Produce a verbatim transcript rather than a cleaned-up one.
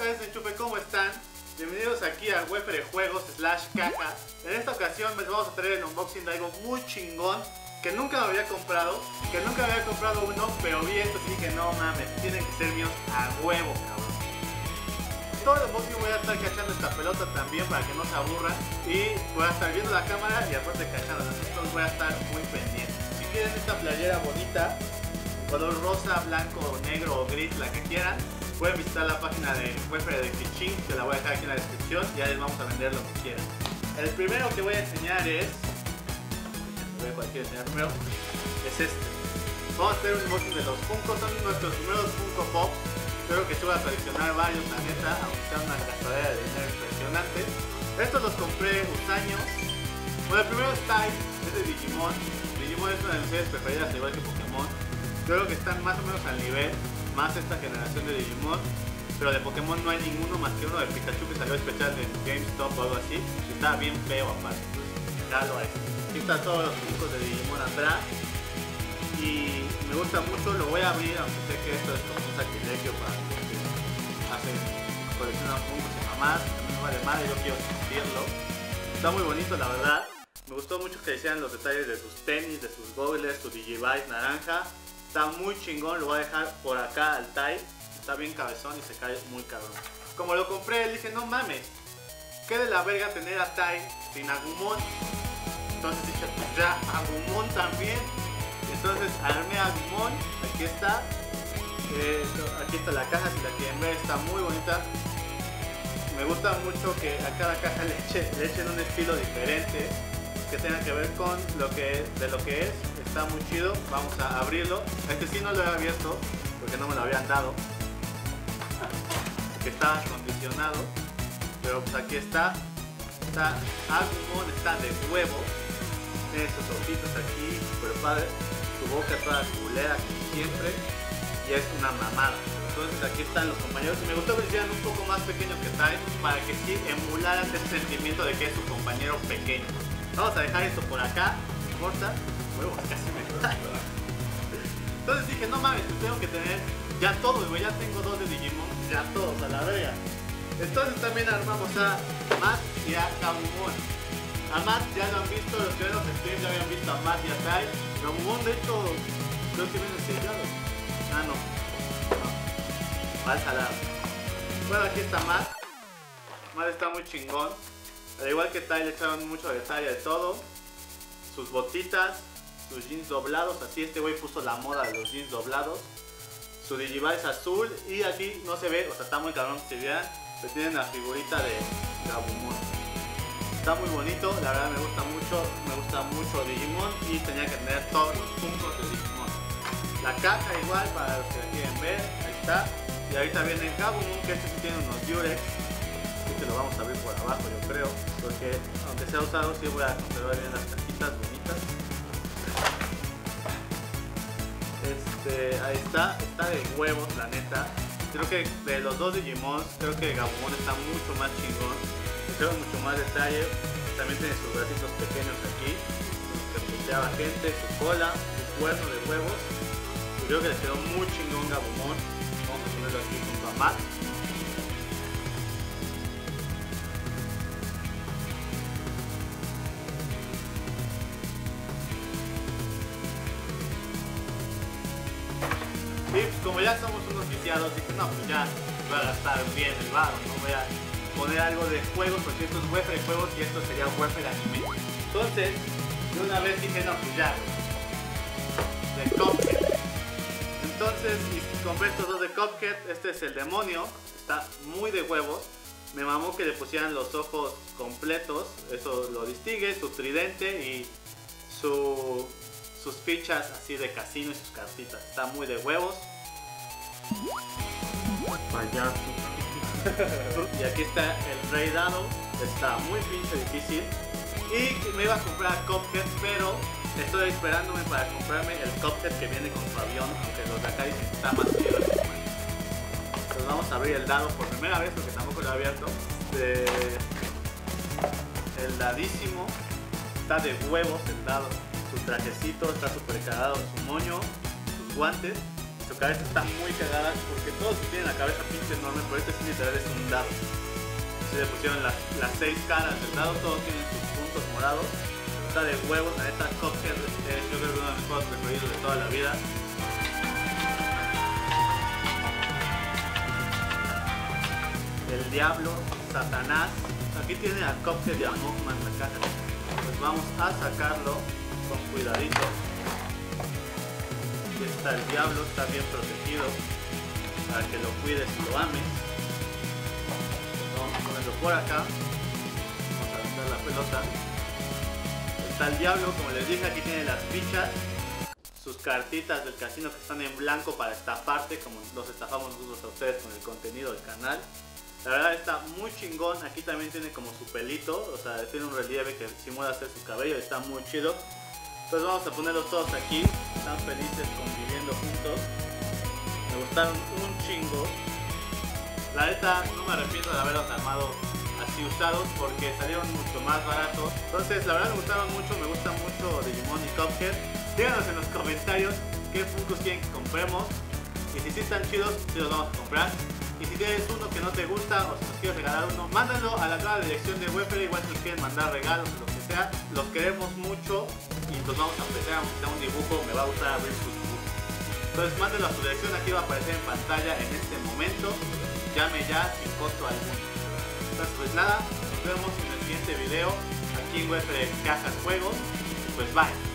cabezas de enchufe, ¿cómo están? Bienvenidos aquí a Wefere Juegos slash caja. En esta ocasión les vamos a traer el unboxing de algo muy chingón que nunca me había comprado, que nunca había comprado uno, pero vi esto y dije, no mames, tienen que ser míos a huevo, cabrón. Todo el unboxing voy a estar cachando esta pelota también para que no se aburran y voy a estar viendo la cámara y aparte cachando, entonces voy a estar muy pendiente. Si quieren esta playera bonita, color rosa, blanco, negro o gris, la que quieran, pueden visitar la página de Wefere de Kiching, que la voy a dejar aquí en la descripción, y ya les vamos a vender lo que quieran. El primero que voy a enseñar es, voy a cualquier enseñar primero, es este. Vamos a hacer un unboxing de los Funko, son nuestros primeros Funko Pop. Espero que se van a coleccionar varios, la neta, aunque sea una gastadera de dinero impresionante. Estos los compré unos años. Bueno, el primero es Tai, es de Digimon. Digimon es una de mis series preferidas, al igual que Pokémon. Creo que están más o menos al nivel, más esta generación de Digimon. Pero de Pokémon no hay ninguno más que uno de Pikachu que salió especial de GameStop o algo así. Y está bien feo aparte, entonces ya lo es. Aquí están todos los Funkos de Digimon atrás. Y me gusta mucho, lo voy a abrir, aunque sé que esto es como un sacrilegio para los que hacen, coleccionan Funkos y mamás. A mí me vale madre, yo quiero sentirlo. Está muy bonito, la verdad. Me gustó mucho que hicieran los detalles de sus tenis, de sus goggles, su Digivice naranja. Está muy chingón, lo voy a dejar por acá al Tai. Está bien cabezón y se cae muy cabrón. Como lo compré, dije, no mames, qué de la verga tener a Tai sin Agumon. Entonces dije, pues ya, Agumon también. Entonces armé a Agumon, aquí está. Eh, aquí está la caja, si la quieren ver, está muy bonita. Me gusta mucho que a cada caja le, eche, le echen un estilo diferente que tenga que ver con lo que, de lo que es. Está muy chido, vamos a abrirlo. Este sí no lo he abierto porque no me lo habían dado, que está acondicionado, pero pues aquí está. Está Agumon, está de huevo. Tiene sus ojitos aquí, super padre. Su boca toda culera como siempre. Y es una mamada. Entonces aquí están los compañeros. Y me gustó que lo hicieran un poco más pequeño que Tai, para que sí emularan ese sentimiento de que es su compañero pequeño. Vamos a dejar esto por acá, no importa. Huevos, casi me cae. Entonces dije, no mames, tengo que tener ya todos, güey. Ya tengo dos de Digimon, ya todos a la verga. Entonces también armamos a Matt y a Gabumon. A Matt ya lo han visto, los que ven los streams ya habían visto a Matt y a Tai. Gabumon de hecho creo que viene sellado. Ah no, no, va salado. Bueno, aquí está Matt. Matt está muy chingón. Al igual que Tai, le echaron mucho detalle de todo. Sus botitas, sus jeans doblados, así este güey puso la moda de los jeans doblados. Su Digivice azul y aquí no se ve, o sea está muy cabrón que se vean, pero tienen la figurita de Gabumon. Está muy bonito, la verdad me gusta mucho, me gusta mucho Digimon y tenía que tener todos los puntos de Digimon. La caja igual para los que la quieren ver, ahí está. Y ahorita viene Gabumon, que este sí tiene unos Durex. Este lo vamos a abrir por abajo yo creo, porque aunque sea usado sí voy a conservar bien las cajitas bonitas. Este, ahí está, está de huevos la neta. Creo que de los dos Digimon, creo que Gabumon está mucho más chingón. Creo mucho más detalle. También tiene sus bracitos pequeños aquí, que puteaba gente, su cola, su cuerno de huevos. Y creo que le quedó muy chingón Gabumon. Vamos a ponerlo aquí junto a Matt. Y pues como ya somos unos viciados, dije no, pues ya voy a gastar bien el barro, no voy a poner algo de juegos, porque esto es Wefere Juegos y esto sería Wefere Anime. Entonces, de una vez dije no, pues ya, de Cuphead. Entonces, y compré estos dos de Cuphead. Este es el demonio, está muy de huevos. Me mamó que le pusieran los ojos completos, eso lo distingue, su tridente y su... sus fichas así de casino y sus cartitas. Está muy de huevos. Payaso. Y aquí está el Rey Dado. Está muy pinche difícil. Y me iba a comprar Cuphead, pero estoy esperándome para comprarme el Cuphead que viene con su avión, aunque los de acá dicen que está más chido. Entonces vamos a abrir el dado por primera vez, porque tampoco lo he abierto. De... El dadísimo. Está de huevos el dado. Su trajecito está súper cagado, su moño, sus guantes. y su cabeza está muy cagada porque todos tienen la cabeza pinche enorme, pero este sí literal es un dado. Se le pusieron las, las seis caras del dado, todos tienen sus puntos morados. Está de huevos, la neta Cuphead es yo creo que uno de mis juegos preferidos de toda la vida. El diablo, Satanás. Aquí tiene a Cuphead y a Mugman en la caja. Pues vamos a sacarlo con cuidadito. Aquí está el diablo, está bien protegido para que lo cuides y lo ames. Vamos a ponerlo por acá. Vamos a aventar la pelota. Está el diablo, como les dije, aquí tiene las fichas, sus cartitas del casino que están en blanco para estafarte, como los estafamos nosotros a ustedes con el contenido del canal. La verdad está muy chingón. Aquí también tiene como su pelito, o sea, tiene un relieve que simula ser su cabello, está muy chido. Entonces vamos a ponerlos todos aquí, están felices conviviendo juntos. Me gustaron un chingo. La neta no me arrepiento de haberlos armado así usados porque salieron mucho más baratos. Entonces la verdad me gustaron mucho, me gusta mucho Digimon y Cuphead. Díganos en los comentarios qué Funkos quieren que compremos y si sí están chidos, sí los vamos a comprar. Y si tienes uno que no te gusta o si nos quieres regalar uno, mándalo a la nueva dirección de Wefere. Igual si quieren mandar regalos o lo que sea, los queremos mucho y pues vamos a empezar a montar un dibujo. Me va a gustar abrir sus dibujos. Entonces mándenlo a su dirección, aquí va a aparecer en pantalla en este momento. Llame ya sin costo alguno. Entonces pues nada, nos vemos en el siguiente video aquí en Wefere Cajas Juegos. Pues bye.